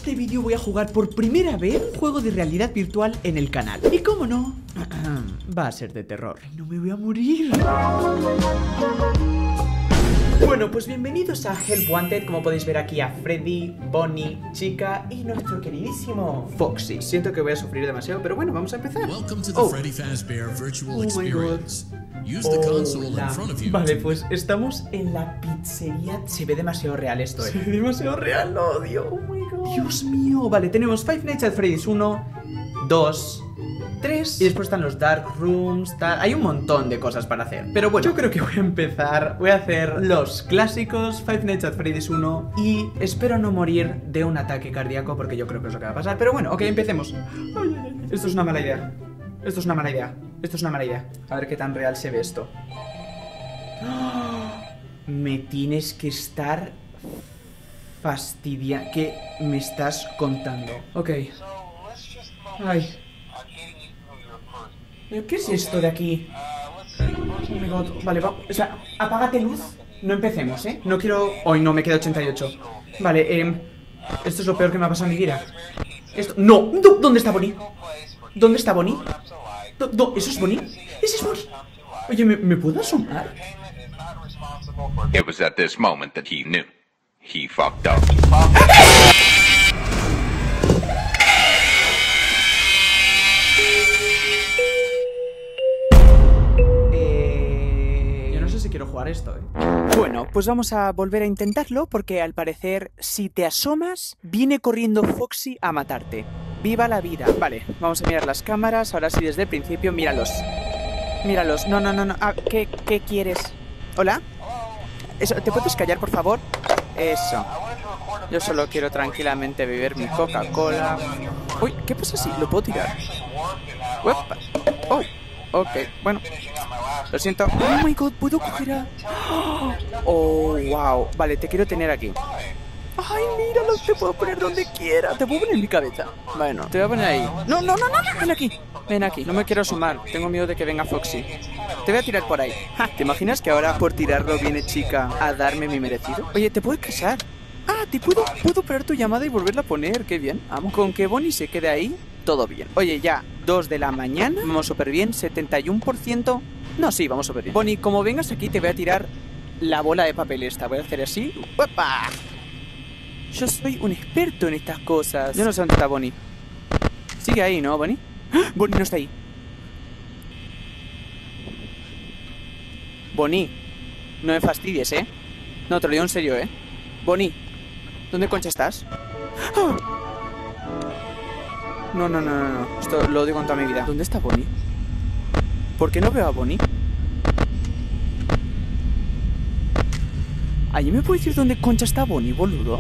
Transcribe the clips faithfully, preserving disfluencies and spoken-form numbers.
este vídeo voy a jugar por primera vez un juego de realidad virtual en el canal. Y cómo no, va a ser de terror. No me voy a morir. Bueno, pues bienvenidos a Help Wanted. Como podéis ver aquí a Freddy, Bonnie, Chica y nuestro queridísimo Foxy. Siento que voy a sufrir demasiado, pero bueno, vamos a empezar. Welcome to the Oh. Freddy Fazbear Virtual Oh my Experience. Use the console Hola. in front of you. Vale, pues estamos en la pizzería. Se ve demasiado real esto, eh. Se ve demasiado real, lo odio. Oh my god. Dios mío. Vale, tenemos Five Nights at Freddy's uno, dos, tres. Y después están los Dark Rooms, tal. Hay un montón de cosas para hacer. Pero bueno, yo creo que voy a empezar. Voy a hacer los clásicos Five Nights at Freddy's uno. Y espero no morir de un ataque cardíaco, porque yo creo que es lo que va a pasar. Pero bueno, ok, empecemos. Ay, ay, ay. Esto es una mala idea. Esto es una mala idea. Esto es una mala idea. A ver qué tan real se ve esto. ¡Oh! Me tienes que estar fastidia. ¿Qué me estás contando? Ok. Ay. ¿Qué es esto de aquí? Oh my god. Vale, va. O sea, apágate luz. No empecemos, ¿eh? No quiero... Hoy no, me queda ochenta y ocho. Vale, eh... esto es lo peor que me ha pasado en mi vida. Esto... ¡No! ¿Dónde está Bonnie? ¿Dónde está Bonnie? Do, do, ¿Eso es Bonnie? ¿Ese es Bonnie? Oye, ¿me, ¿me puedo asomar? It was at this moment that he knew. He fucked up. Eh... Yo no sé si quiero jugar esto, eh. Bueno, pues vamos a volver a intentarlo porque al parecer, si te asomas, viene corriendo Foxy a matarte. ¡Viva la vida! Vale, vamos a mirar las cámaras. Ahora sí, desde el principio, míralos. Míralos. No, no, no, no. Ah, ¿qué, qué quieres? ¿Hola? Eso, ¿te puedes callar, por favor? Eso. Yo solo quiero tranquilamente beber mi Coca-Cola. Uy, ¿qué pasa si lo puedo tirar? Uepa. Oh, ok, bueno. Lo siento. Oh my god, ¿puedo coger a...? Oh, wow. Vale, te quiero tener aquí. Ay, míralo, te puedo poner donde quiera. Te puedo poner en mi cabeza. Bueno, te voy a poner ahí. No, no, no, no, no. Ven aquí. Ven aquí. No me quiero asomar. Tengo miedo de que venga Foxy. Te voy a tirar por ahí. Ja, ¿te imaginas que ahora por tirarlo viene Chica a darme mi merecido? Oye, ¿te puedes casar? Ah, te puedo, puedo parar tu llamada y volverla a poner. Qué bien. Vamos. Con que Bonnie se quede ahí, todo bien. Oye, ya, dos de la mañana. Vamos súper bien. setenta y uno por ciento. No, sí, vamos súper bien. Bonnie, como vengas aquí, te voy a tirar la bola de papel esta. Voy a hacer así. ¡Uepa! Yo soy un experto en estas cosas. Yo no sé dónde está Bonnie. Sigue ahí, ¿no, Bonnie? ¡Ah! Bonnie no está ahí. Bonnie, no me fastidies, ¿eh? No, te lo digo en serio, ¿eh? Bonnie, ¿dónde concha estás? ¡Ah! No, no, no, no, no. Esto lo digo con toda mi vida. ¿Dónde está Bonnie? ¿Por qué no veo a Bonnie? ¿Allí me puedes decir dónde concha está Bonnie, boludo?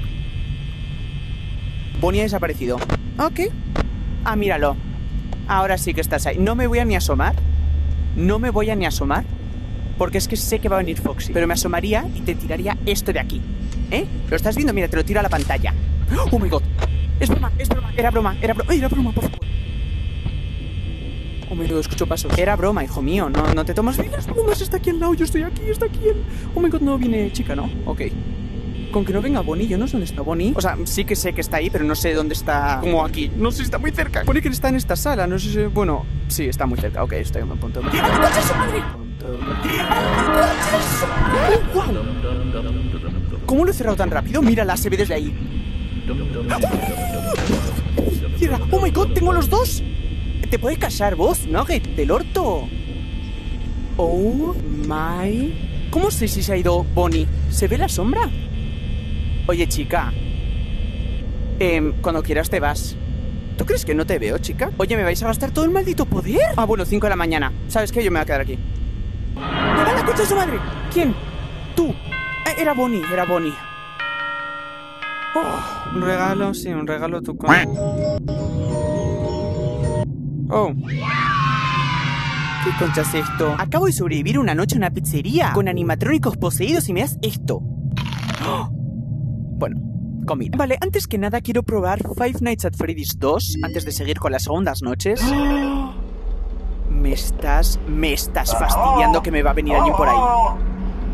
Bonnie ha desaparecido. Ok. Ah, míralo. Ahora sí que estás ahí. No me voy a ni asomar. No me voy a ni asomar. Porque es que sé que va a venir Foxy. Pero me asomaría y te tiraría esto de aquí. ¿Eh? ¿Lo estás viendo? Mira, te lo tiro a la pantalla. Oh my god. Es broma, es broma. Era broma, era broma. Era broma, por favor. Oh my god, escucho pasos. Era broma, hijo mío. No, no te tomas bien las bromas. Está aquí al lado. Yo estoy aquí, está aquí. El... Oh my god, no viene Chica, ¿no? Ok. Con que no venga Bonnie, yo no sé dónde está Bonnie. O sea, sí que sé que está ahí, pero no sé dónde está. Como aquí. No sé si está muy cerca. Pone que está en esta sala, no sé si... Bueno, sí, está muy cerca. Ok, estoy en un punto. ¿Cómo lo he cerrado tan rápido? Mírala, se ve desde ahí. Cierra. Oh my god, tengo los dos. ¿Te puedes callar vos? No, que del orto. Oh my... ¿Cómo sé si se ha ido Bonnie? ¿Se ve la sombra? Oye, Chica. Eh, cuando quieras te vas. ¿Tú crees que no te veo, Chica? Oye, ¿me vais a gastar todo el maldito poder? Ah, bueno, cinco de la mañana. ¿Sabes qué? Yo me voy a quedar aquí. ¡A la concha de su madre! ¿Quién? Tú. Eh, era Bonnie, era Bonnie. Oh, un regalo, sí, un regalo tú con... Oh. ¿Qué concha es esto? Acabo de sobrevivir una noche en una pizzería con animatrónicos poseídos y me das esto. ¡Oh! Bueno, comida. Vale, antes que nada quiero probar Five Nights at Freddy's dos antes de seguir con las segundas noches. ¡Oh! Me estás... Me estás fastidiando que me va a venir alguien por ahí.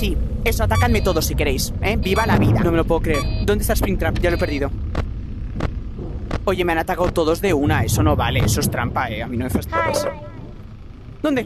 sí. Eso, atacadme todos si queréis, ¿eh? ¡Viva la vida! No me lo puedo creer. ¿Dónde está Springtrap? Ya lo he perdido. Oye, me han atacado todos de una. Eso no vale. Eso es trampa, ¿eh? A mí no me fastidies. ¿Dónde?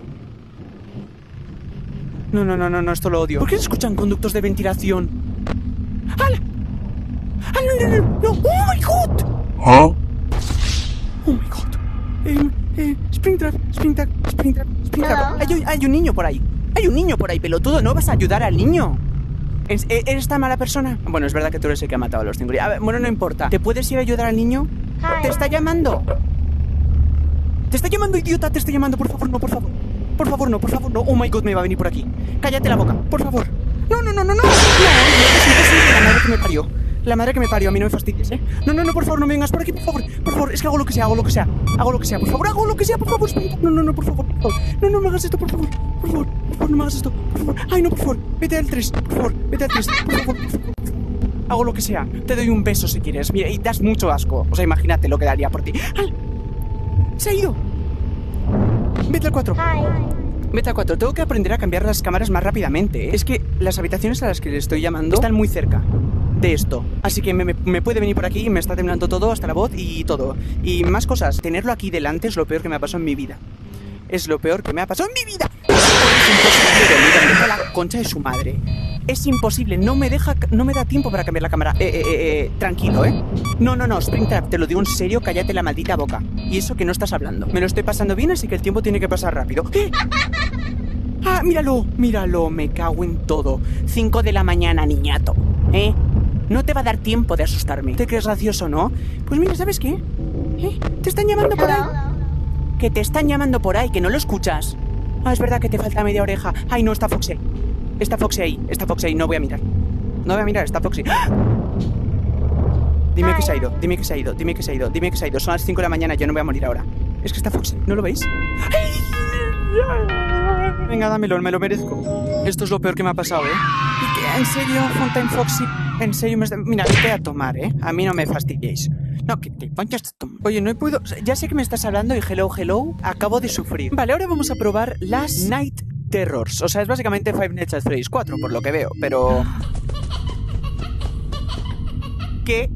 No, no, no, no, no. Esto lo odio. ¿Por qué se escuchan conductos de ventilación? ¡Hala! ¡Ah, no, no, no! no! ¡Oh, my God! Huh? ¡Oh, my God! Eh, eh, Springtrap, Springtrap, Springtrap, Springtrap. Hay, un- hay un niño por ahí. Hay un niño por ahí, pelotudo. ¿No vas a ayudar al niño? ¿Es- e- ¿Eres tan mala persona? Bueno, es verdad que tú eres el que ha matado a los cinco. A ver, bueno, no importa. ¿Te puedes ir a ayudar al niño? ¡Te está llamando! ¡Te está llamando, idiota! ¡Te está llamando! Por favor, no, por favor. Por favor, no, por favor, no. Oh, my God, me va a venir por aquí. Cállate la boca, por favor. No, no, no, no, no. No, no, es imposible. La madre que me parió. La madre que me parió, a mí no me fastidies, ¿eh? No, no, no, por favor, no me vengas por aquí, por favor. Por favor, es que hago lo que sea, hago lo que sea. Hago lo que sea, por favor, hago lo que sea, por favor. No, no, no, por favor, por favor. No, no me hagas esto, por favor. Por favor, por favor, no me hagas esto, por favor. Ay, no, por favor. Vete al tres, por favor. Vete al tres, por favor, por favor. Hago lo que sea. Te doy un beso si quieres. Mira, y das mucho asco. O sea, imagínate lo que daría por ti. ¡Al! ¡Se ha ido! Vete al cuatro. Vete al cuatro. Tengo que aprender a cambiar las cámaras más rápidamente, ¿eh? Es que las habitaciones a las que le estoy llamando están muy cerca de esto. Así que me, me, me puede venir por aquí y me está temblando todo, hasta la voz y todo. Y más cosas. Tenerlo aquí delante es lo peor que me ha pasado en mi vida. Es lo peor que me ha pasado en mi vida. Es imposible. Me deja la concha de su madre. Es imposible. No me deja, no me da tiempo para cambiar la cámara. Eh, eh, eh, eh tranquilo, ¿eh? No, no, no, Springtrap, te lo digo en serio, cállate la maldita boca. Y eso que no estás hablando. Me lo estoy pasando bien, así que el tiempo tiene que pasar rápido. ¿Eh? Ah, míralo, míralo, me cago en todo. Cinco de la mañana, niñato. ¿Eh? No te va a dar tiempo de asustarme. ¿Te crees gracioso, no? Pues mira, ¿sabes qué? ¿Eh? Te están llamando por ahí. Que te están llamando por ahí, que no lo escuchas. Ah, es verdad que te falta media oreja. Ay, no, está Foxy. Está Foxy ahí, está Foxy ahí, no voy a mirar. No voy a mirar, está Foxy. ¡Ah! Dime que se ha ido, dime que se ha ido, dime que se ha ido, dime que se ha ido. Son las cinco de la mañana, yo no voy a morir ahora. Es que está Foxy, ¿no lo veis? Venga, dámelo, me lo merezco. Esto es lo peor que me ha pasado, ¿eh? ¿Y qué? ¿En serio, Fontaine Foxy? ¿En serio me está... Mira, vete a tomar, ¿eh? A mí no me fastidiéis. No, que te ponchas a tomar. Oye, no he podido... Ya sé que me estás hablando y hello, hello, acabo de sufrir. Vale, ahora vamos a probar las Night Terrors. O sea, es básicamente Five Nights at Freddy's cuatro, por lo que veo, pero... ¿Qué?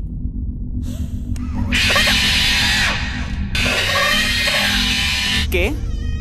¿Qué?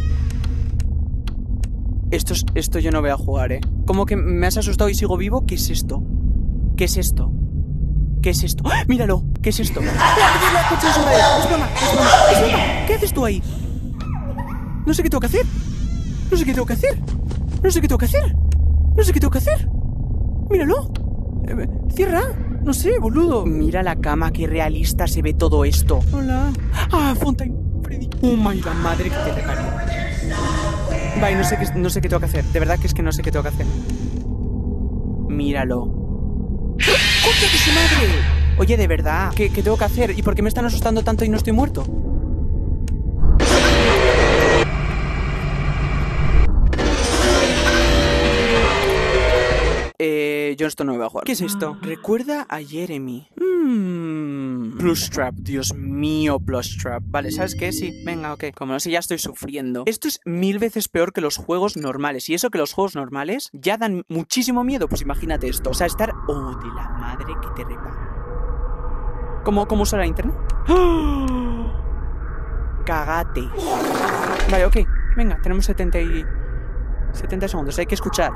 Esto, es, esto yo no voy a jugar, ¿eh? ¿Cómo que me has asustado y sigo vivo? ¿Qué es esto? ¿Qué es esto? ¿Qué es esto? ¡Ah! ¡Míralo! ¿Qué es esto? ¡Ah! ¡Es broma! ¡Es broma! ¡Es broma! ¿Qué haces tú ahí? No sé qué tengo que hacer. No sé qué tengo que hacer. No sé qué tengo que hacer. No sé qué tengo que hacer. Míralo. Eh, cierra. No sé, boludo. Mira la cama, qué realista se ve todo esto. Hola. Ah, Fontaine. Freddy. Oh my, la madre que te reparió. Vale, no sé qué, no sé qué tengo que hacer. De verdad que es que no sé qué tengo que hacer. Míralo. ¡Concha de su madre! Oye, de verdad, ¿qué, ¿qué tengo que hacer? ¿Y por qué me están asustando tanto y no estoy muerto? Eh, yo esto no me voy a jugar. ¿Qué es esto? Recuerda a Jeremy. Mmm. Plushtrap, Dios mío, Plushtrap. Vale, ¿sabes qué? Sí, venga, ok. Como no sé, ya estoy sufriendo. Esto es mil veces peor que los juegos normales. Y eso que los juegos normales ya dan muchísimo miedo. Pues imagínate esto. O sea, estar... Oh, de la madre que te repa. ¿Cómo, cómo usa la internet? ¡Oh! Cagate. Vale, ok. Venga, tenemos setenta y... setenta segundos. Hay que escuchar.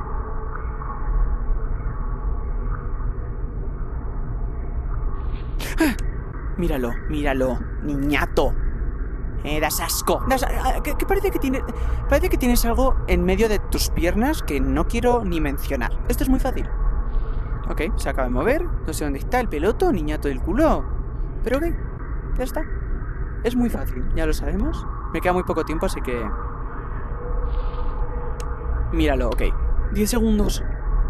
¡Ah! Míralo, míralo, niñato. Eh, das asco. Das, que, que parece que tiene, parece que tienes algo en medio de tus piernas que no quiero ni mencionar. Esto es muy fácil. Ok, se acaba de mover. No sé dónde está el peloto, niñato del culo. Pero ok, ya está. Es muy fácil, ya lo sabemos. Me queda muy poco tiempo, así que... Míralo, ok. diez segundos.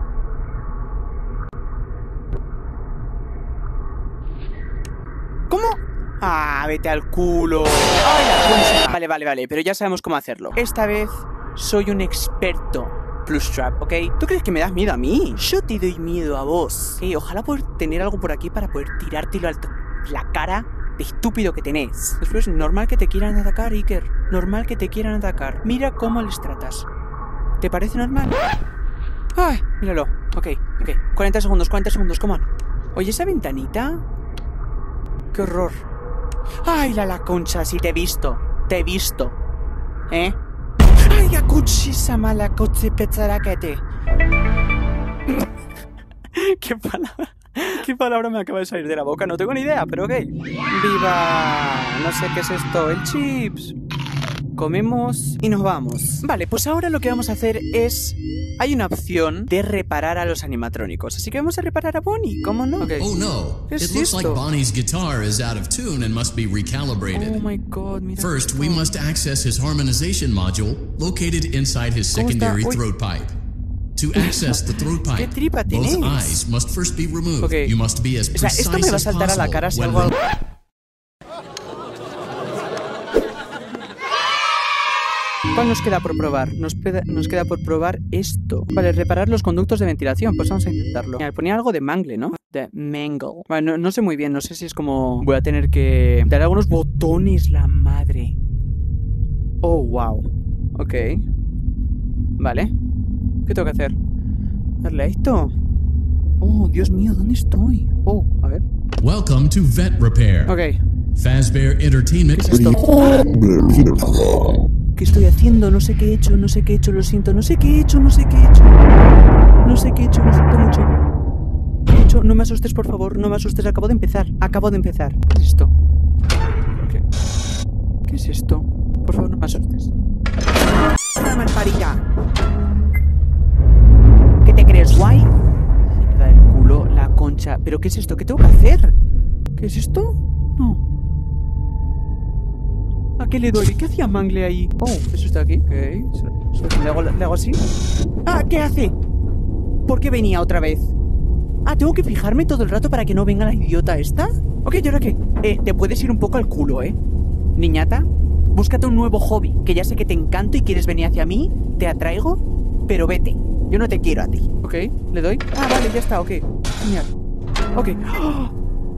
¿Cómo? Ah, vete al culo. Ay, la concha. Vale, vale, vale, pero ya sabemos cómo hacerlo. Esta vez soy un experto. Plushtrap, ¿ok? ¿Tú crees que me das miedo a mí? Yo te doy miedo a vos. Eh, ojalá poder tener algo por aquí para poder tirártelo a la cara de estúpido que tenés. Después, normal que te quieran atacar, Iker. Normal que te quieran atacar. Mira cómo les tratas. ¿Te parece normal? ¡Ay! Míralo. Ok, ok. cuarenta segundos, cuarenta segundos, come on. Oye, esa ventanita. ¡Qué horror! ¡Ay, la la concha! Si te he visto. Te he visto. ¿Eh? ¡Ay, la cuchisa mala coche pecharaquete! ¿Qué palabra? ¿Qué palabra me acaba de salir de la boca? No tengo ni idea, pero ok. ¡Viva! No sé qué es esto. El chips. Comemos y nos vamos. Vale, pues ahora lo que vamos a hacer es... Hay una opción de reparar a los animatrónicos. Así que vamos a reparar a Bonnie, ¿cómo no? Okay. Oh no, ¿Qué it es looks esto? like Bonnie's guitar is out of tune and must be recalibrated. Oh my god, mira. First, we must access his harmonization module located inside his secondary Uy. throat pipe. To access the throat ¿Qué pipe, tripa both tenéis? eyes must first be removed. Okay. You must be as O sea, precise esto me va a as saltar a la cara si possible algo... when ¿Cuál nos queda por probar? Nos, peda- nos queda por probar esto. Vale, reparar los conductos de ventilación. Pues vamos a intentarlo. Mira, ponía algo de mangle, ¿no? De mangle. Bueno, no, no sé muy bien. No sé si es como... Voy a tener que... dar algunos botones, la madre. Oh, wow. Ok. Vale. ¿Qué tengo que hacer? ¿Darle a esto? Oh, Dios mío, ¿dónde estoy? Oh, a ver. Welcome to Vet Repair. Ok. Fazbear Entertainment. ¿Qué es esto? ¿Qué estoy haciendo? No sé qué he hecho, no sé qué he hecho, lo siento. No sé qué he hecho, no sé qué he hecho. No sé qué he hecho, lo siento mucho. ¿Qué he hecho? No me asustes, por favor, no me asustes. Acabo de empezar, acabo de empezar. ¿Qué es esto? ¿Qué, ¿Qué es esto? Por favor, no me asustes. ¡Hola, malparida! ¿Qué te crees, guay? Me da el culo, la concha. ¿Pero qué es esto? ¿Qué tengo que hacer? ¿Qué es esto? No. ¿A qué le doy? ¿Qué hacía Mangle ahí? Oh, eso está aquí. Ok. ¿Le hago, ¿Le hago así? Ah, ¿qué hace? ¿Por qué venía otra vez? Ah, tengo que fijarme todo el rato para que no venga la idiota esta. Ok, ¿y ahora qué? Eh, te puedes ir un poco al culo, ¿eh? Niñata, búscate un nuevo hobby. Que ya sé que te encanto y quieres venir hacia mí. Te atraigo, pero vete. Yo no te quiero a ti. Ok, ¿le doy? Ah, vale, ya está, ok. Genial. Ok. ¡Oh!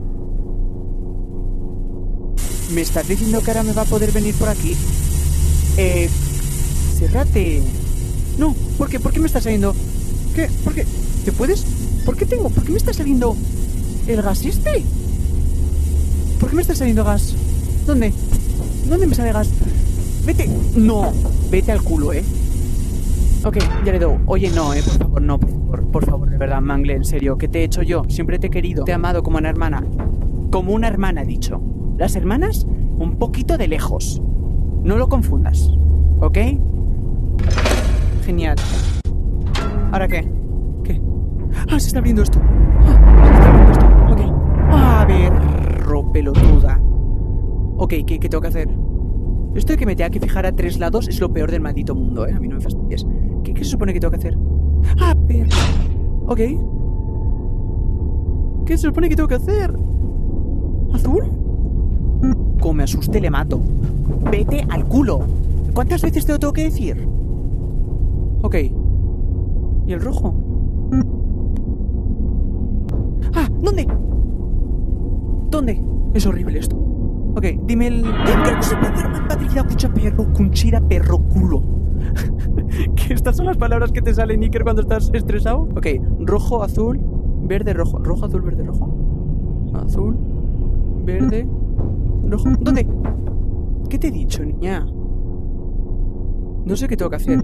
¿Me estás diciendo que ahora me va a poder venir por aquí? Eh... Cerrate. No, ¿por qué? ¿Por qué me está saliendo? ¿Qué? ¿Por qué? ¿Te puedes? ¿Por qué tengo? ¿Por qué me está saliendo el gas este? ¿Por qué me está saliendo gas? ¿Dónde? ¿Dónde me sale gas? Vete. No, vete al culo, ¿eh? Ok, ya le doy. Oye, no, eh, por favor, no, por favor, por favor, de verdad, Mangle, en serio, ¿qué te he hecho yo? Siempre te he querido, te he amado como una hermana. Como una hermana, he dicho. Las hermanas, un poquito de lejos. No lo confundas, ¿ok? Genial. ¿Ahora qué? ¿Qué? Ah, se está abriendo esto. Ah, se está abriendo esto. Ok. A ver, ro pelotuda. Ok, ¿qué, ¿qué tengo que hacer? Esto de que me tenga que fijar a tres lados es lo peor del maldito mundo, ¿eh? A mí no me fastidies. ¿Qué, qué se supone que tengo que hacer? Ah, pero... Ok. ¿Qué se supone que tengo que hacer? ¿Azul? Como me asuste, le mato. Vete al culo. ¿Cuántas veces te lo tengo que decir? Ok. ¿Y el rojo? Ah, ¿dónde? ¿Dónde? Es horrible esto. Ok, dime el... perro, cunchira, perro, culo. ¿Qué estas son las palabras que te salen, Iker, cuando estás estresado? Ok, rojo, azul, verde, rojo. Rojo, azul, verde, rojo. Azul, verde, rojo. ¿Dónde? ¿Qué te he dicho, niña? No sé qué tengo que hacer.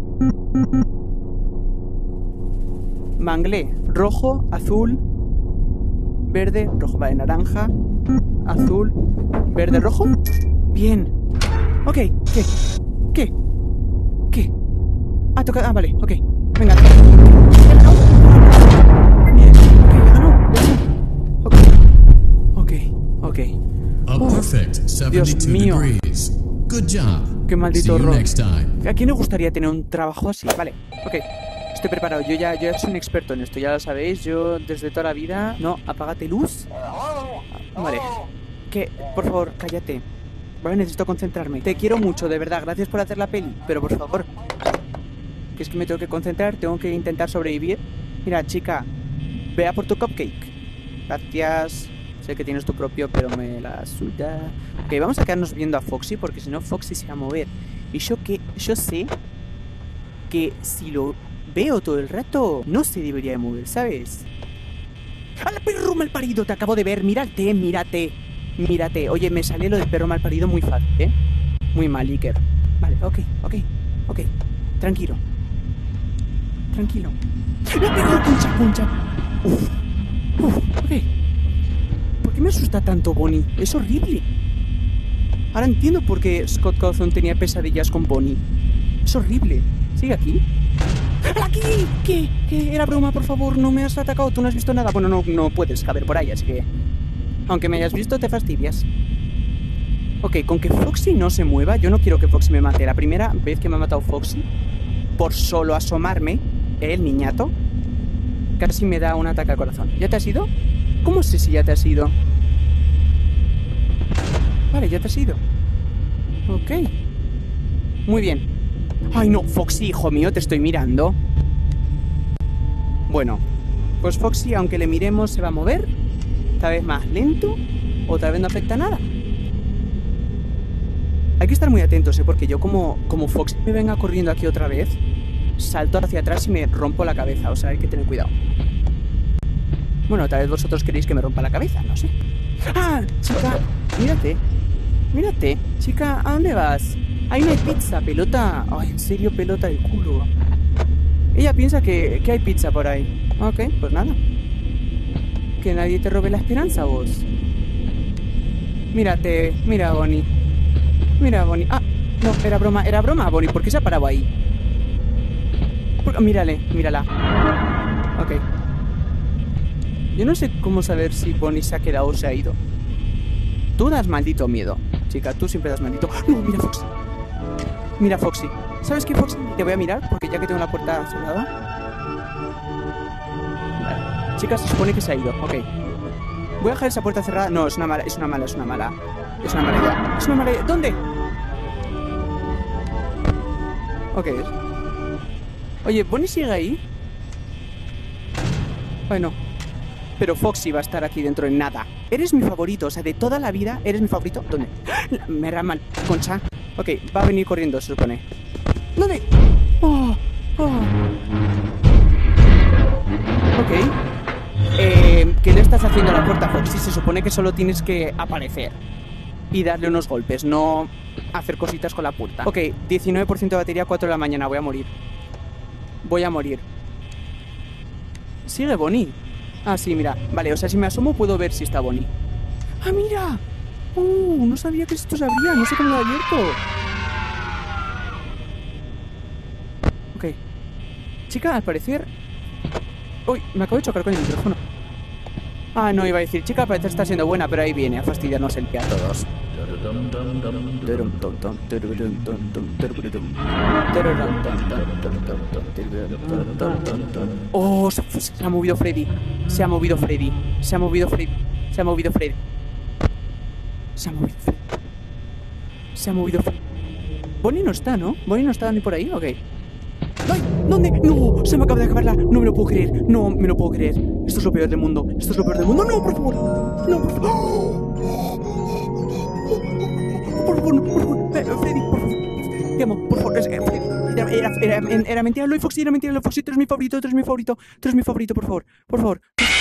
Mangle, rojo, azul, verde, rojo, vale, naranja, azul, verde, rojo. Bien. Ok, ¿qué? ¿Qué? ¿Qué? Ah, toca... Ah, vale, ok. Venga. ¿Ya ganó? Bien, ok, ya ganó. Ok. Ok, ok. A perfect seventy-two mío. degrees. Good job. Qué maldito See you horror. next time. ¿A quién le gustaría tener un trabajo así? Vale, ok. Estoy preparado. Yo ya, yo ya soy un experto en esto, ya lo sabéis. Yo desde toda la vida... No, apágate luz. Vale. Que, por favor, cállate. Vale, necesito concentrarme. Te quiero mucho, de verdad. Gracias por hacer la peli. Pero por favor. Que es que me tengo que concentrar. Tengo que intentar sobrevivir. Mira, chica. Vea por tu cupcake. Gracias. Sé que tienes tu propio, pero me la suda. Ok, vamos a quedarnos viendo a Foxy, porque si no Foxy se va a mover. Y yo que... Yo sé que si lo veo todo el rato, no se debería de mover, ¿sabes? ¡Al perro malparido! Te acabo de ver, mírate, mírate. Mírate. Oye, me sale lo del perro malparido muy fácil, ¿eh? Muy mal, Iker. Vale, ok, ok, ok. Tranquilo. Tranquilo. ¡Le he pegado concha, concha! Uf. Uf, ok. ¿Por qué me asusta tanto Bonnie? Es horrible. Ahora entiendo por qué Scott Cawthon tenía pesadillas con Bonnie. Es horrible. ¿Sigue aquí? ¡Aquí! ¿Qué? ¿Qué? Era broma, por favor. No me has atacado. Tú no has visto nada. Bueno, no, no puedes caber por ahí, así que... Aunque me hayas visto, te fastidias. Ok, con que Foxy no se mueva. Yo no quiero que Foxy me mate. La primera vez que me ha matado Foxy, por solo asomarme, el niñato, casi me da un ataque al corazón. ¿Ya te has ido? ¿Cómo sé si ya te has ido? Vale, ya te has ido. Ok. Muy bien. Ay, no, Foxy, hijo mío, te estoy mirando. Bueno, pues Foxy, aunque le miremos, se va a mover. Tal vez más lento, o tal vez no afecta nada. Hay que estar muy atentos, ¿eh? Porque yo como, como Foxy me venga corriendo aquí otra vez, salto hacia atrás y me rompo la cabeza. O sea, hay que tener cuidado. Bueno, tal vez vosotros queréis que me rompa la cabeza, no sé. ¡Ah! Chica, mírate. Mírate. Chica, ¿a dónde vas? Ahí no hay pizza, pelota. Ay, en serio, pelota del culo. Ella piensa que, que hay pizza por ahí. Ok, pues nada. Que nadie te robe la esperanza, vos. Mírate, mira, Bonnie. Mira, Bonnie. Ah, no, era broma, era broma, Bonnie. ¿Por qué se ha parado ahí? Por... Mírale, mírala. Ok. Yo no sé cómo saber si Bonnie se ha quedado o se ha ido. Tú das maldito miedo. Chica, tú siempre das maldito... No, mira Foxy. Mira Foxy. ¿Sabes qué, Foxy? Te voy a mirar porque ya que tengo la puerta cerrada. Vale. Chica, se supone que se ha ido. Ok. Voy a dejar esa puerta cerrada. No, es una mala, es una mala, es una mala. Es una mala idea. Es una mala idea. ¿Dónde? Ok. Oye, ¿Bonnie sigue ahí? Bueno. Pero Foxy va a estar aquí dentro en nada. Eres mi favorito, o sea, de toda la vida eres mi favorito. ¿Dónde? Me era mal, concha. Ok, va a venir corriendo, se supone. ¿Dónde? Oh, oh. Ok. Eh, ¿qué le estás haciendo a la puerta, Foxy? Se supone que solo tienes que aparecer y darle unos golpes, no hacer cositas con la puerta. Ok, diecinueve por ciento de batería, cuatro de la mañana. Voy a morir. Voy a morir. Sigue Bonnie. Ah, sí, mira. Vale, o sea, si me asomo puedo ver si está Bonnie. ¡Ah, mira! ¡Uh! No sabía que esto se abría. No sé cómo lo he abierto. Ok. Chica, al parecer... Uy, me acabo de chocar con el micrófono. Ah, no, iba a decir, chica, al parecer está siendo buena, pero ahí viene a fastidiarnos el pie a todos. Oh, se, se ha movido Freddy. Se ha movido Freddy. Se ha movido Freddy. Se ha movido Freddy. Se ha movido Freddy. Se ha movido Freddy. Bonnie no está, ¿no? Bonnie no está ni por ahí, ok. ¡Ay! ¿Dónde? ¡No! Se me acaba de acabarla. No me lo puedo creer. No me lo puedo creer. Esto es lo peor del mundo. Esto es lo peor del mundo. ¡No, por favor! ¡No, por favor! Por favor, no, por favor. Freddy, por favor. Te amo, por favor. Freddy. Era, era, era, era mentira lo de Foxy. Era mentira lo de Foxy. Tú eres mi favorito. Tú eres mi favorito. Tú eres mi favorito, por favor. Por favor.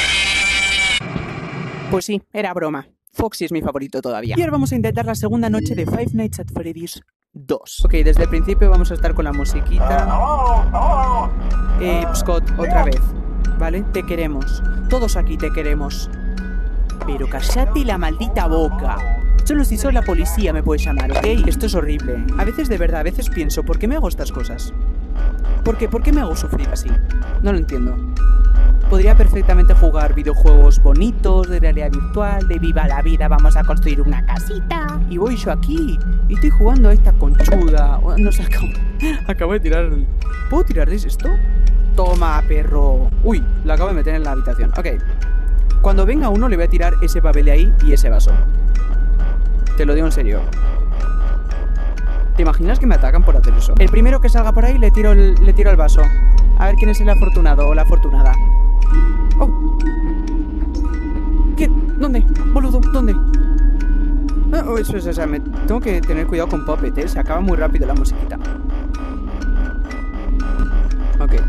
Pues sí, era broma. Foxy es mi favorito todavía. Y ahora vamos a intentar la segunda noche de Five Nights at Freddy's dos. Ok, desde el principio vamos a estar con la musiquita. Eh, Scott, otra vez. ¿Vale? Te queremos. Todos aquí te queremos. Pero cállate la maldita boca. Solo si soy la policía me puedes llamar, ¿ok? Esto es horrible. A veces de verdad, a veces pienso, ¿por qué me hago estas cosas? ¿Por qué? ¿Por qué me hago sufrir así? No lo entiendo. Podría perfectamente jugar videojuegos bonitos, de realidad virtual, de viva la vida, vamos a construir una casita. Y voy yo aquí, y estoy jugando a esta conchuda. No sé, acabo, acabo de tirar... ¿Puedo tirarles esto? Toma, perro. Uy, lo acabo de meter en la habitación. Ok. Cuando venga uno le voy a tirar ese papel de ahí y ese vaso. Te lo digo en serio. ¿Te imaginas que me atacan por hacer eso? El primero que salga por ahí le tiro el, le tiro el vaso. A ver quién es el afortunado o la afortunada. Oh. ¿Qué? ¿Dónde? Boludo, ¿dónde? Ah, oh, eso es, o sea, me tengo que tener cuidado con Puppet, ¿eh? Se acaba muy rápido la musiquita. Ok.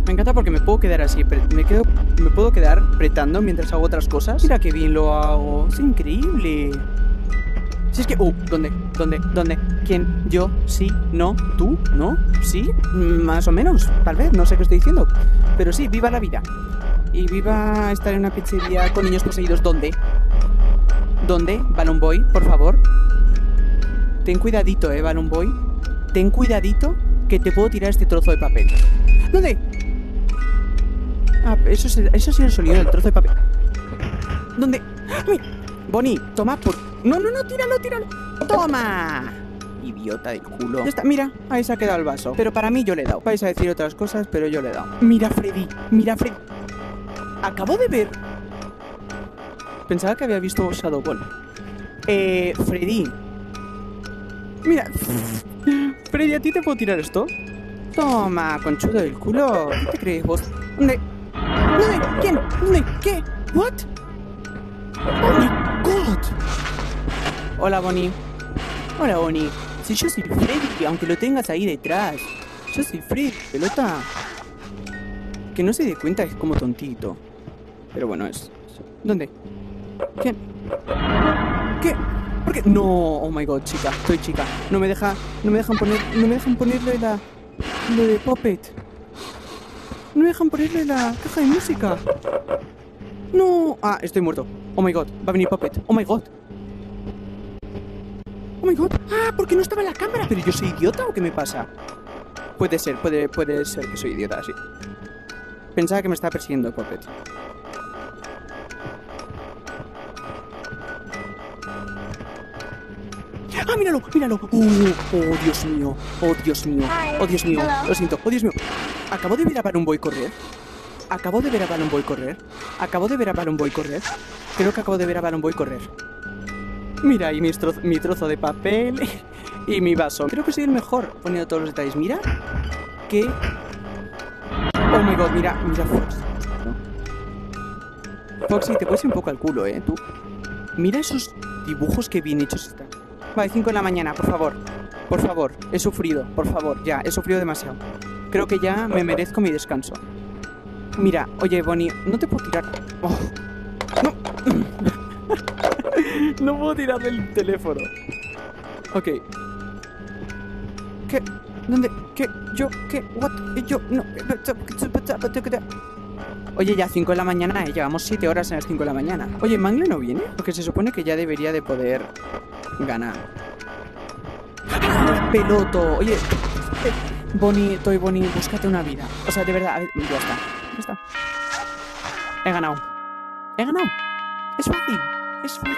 Me encanta porque me puedo quedar así, me, quedo, me puedo quedar apretando mientras hago otras cosas. Mira qué bien lo hago, es increíble. Si es que... Uh, ¿dónde? ¿Dónde? ¿Dónde? ¿Quién? ¿Yo? ¿Sí? ¿No? ¿Tú? ¿No? ¿Sí? Más o menos, tal vez, no sé qué estoy diciendo. Pero sí, viva la vida. Y viva estar en una pizzería con niños poseídos. ¿Dónde? ¿Dónde? Balloon Boy, por favor. Ten cuidadito, eh, Balloon Boy. Ten cuidadito que te puedo tirar este trozo de papel. ¿Dónde? Ah, eso es el, eso sí es el sonido del trozo de papel. ¿Dónde? ¡Mira! Bonnie, toma por... No, no, no, tíralo, tíralo. ¡Toma! Idiota del culo. Ya está, mira, ahí se ha quedado el vaso. Pero para mí yo le he dado. Vais a decir otras cosas, pero yo le he dado. Mira, Freddy, mira, Freddy. Acabo de ver... Pensaba que había visto Shadow Ball. Eh, Freddy. Mira. Freddy, ¿a ti te puedo tirar esto? Toma, conchudo del culo. ¿Qué te crees vos? ¿Dónde? ¿Dónde? ¿Quién? ¿Dónde? ¿Qué? ¿What? ¡Oh, my God! Hola, Bonnie. Hola, Bonnie. Si yo soy Freddy, aunque lo tengas ahí detrás. Yo soy Freddy, pelota. Que no se dé cuenta es como tontito. Pero bueno, es... ¿Dónde? ¿Quién? ¿Qué? ¿Por qué? No, oh my God, chica. Estoy chica. No me deja... No me dejan poner... No me dejan ponerle la... Lo de Puppet. No me dejan ponerle la caja de música. No. Ah, estoy muerto. Oh my God, va a venir Puppet. Oh my God. Oh my God. Ah, porque no estaba en la cámara. ¿Pero yo soy idiota o qué me pasa? Puede ser, puede, puede ser que soy idiota, sí. Pensaba que me estaba persiguiendo Puppet. ¡Ah, míralo! ¡Míralo! ¡Oh, oh, Dios mío! ¡Oh, Dios mío! ¡Oh, Dios mío! Lo siento. ¡Oh, Dios mío! Acabo de ver a Balloon Boy correr. Acabo de ver a Balloon Boy correr. Acabo de ver a Balloon Boy correr. Creo que acabo de ver a Balloon Boy correr. Mira, y mi trozo, mi trozo de papel y mi vaso. Creo que soy el mejor poniendo todos los detalles. Mira que... Oh my God, mira, mira Foxy. Foxy, te puedes ir un poco al culo, eh, tú. Mira esos dibujos que bien hechos están. Vale, cinco de la mañana, por favor. Por favor, he sufrido, por favor, ya, he sufrido demasiado. Creo que ya me merezco mi descanso. Mira, oye, Bonnie, no te puedo tirar... Oh. No. No puedo tirar del teléfono. Ok. ¿Qué? ¿Dónde? ¿Qué? ¿Yo? ¿Qué? ¿What? ¿Yo? No. Oye, ya cinco de la mañana, eh. Llevamos siete horas en las cinco de la mañana. Oye, ¿Mangle no viene? Porque se supone que ya debería de poder ganar. ¡Ah! ¡Peloto! Oye, eh, Bonnie, Toy Bonnie, búscate una vida. O sea, de verdad, a ver, ya está. Ya está. He ganado. He ganado. Es fácil. Es fácil.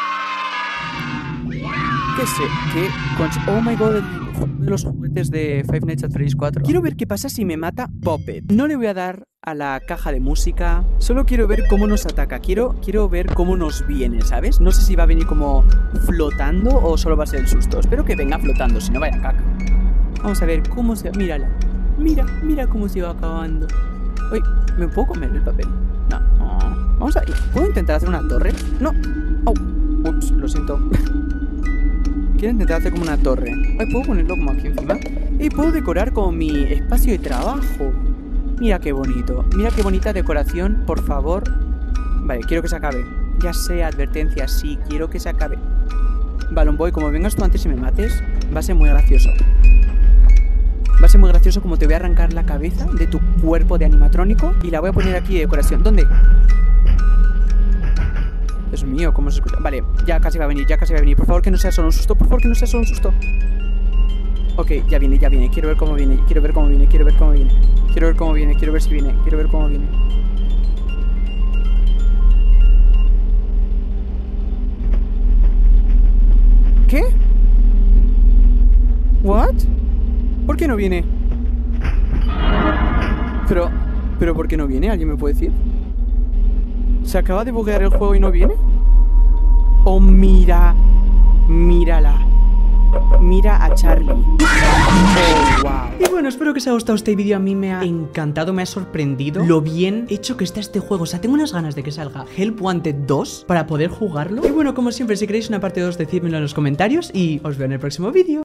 ¿Qué sé? ¿Qué? Oh my God, el de los juguetes de Five Nights at Freddy's cuatro. Quiero ver qué pasa si me mata Puppet. No le voy a dar a la caja de música. Solo quiero ver cómo nos ataca. Quiero, quiero ver cómo nos viene, ¿sabes? No sé si va a venir como flotando o solo va a ser el susto. Espero que venga flotando, si no vaya caca. Vamos a ver cómo se... Mírala. Mira, mira cómo se va acabando. Uy, ¿me puedo comer el papel? No. no. Vamos a... ¿Puedo intentar hacer una torre? No. Oh. Ups, lo siento. Quiero intentar hacer como una torre. Ay, ¿puedo ponerlo como aquí encima? Y puedo decorar como mi espacio de trabajo. Mira qué bonito. Mira qué bonita decoración, por favor. Vale, quiero que se acabe. Ya sé, advertencia, sí, quiero que se acabe. Balloon Boy, como vengas tú antes y me mates, va a ser muy gracioso. Va a ser muy gracioso como te voy a arrancar la cabeza de tu cuerpo de animatrónico y la voy a poner aquí de decoración. ¿Dónde? Dios mío, ¿cómo se escucha? Vale, ya casi va a venir, ya casi va a venir. Por favor, que no sea solo un susto, por favor, que no sea solo un susto. Ok, ya viene, ya viene. Quiero ver cómo viene, quiero ver cómo viene, quiero ver cómo viene. Quiero ver cómo viene, quiero ver si viene, quiero ver cómo viene. ¿Qué? ¿What? ¿Por qué no viene? Pero... ¿Pero por qué no viene? ¿Alguien me puede decir? ¿Se acaba de buguear el juego y no viene? Oh, mira. Mírala. Mira a Charlie. Oh, wow. Y bueno, espero que os haya gustado este vídeo. A mí me ha encantado, me ha sorprendido lo bien hecho que está este juego. O sea, tengo unas ganas de que salga Help Wanted dos para poder jugarlo. Y bueno, como siempre, si queréis una parte dos, decídmelo en los comentarios y os veo en el próximo vídeo.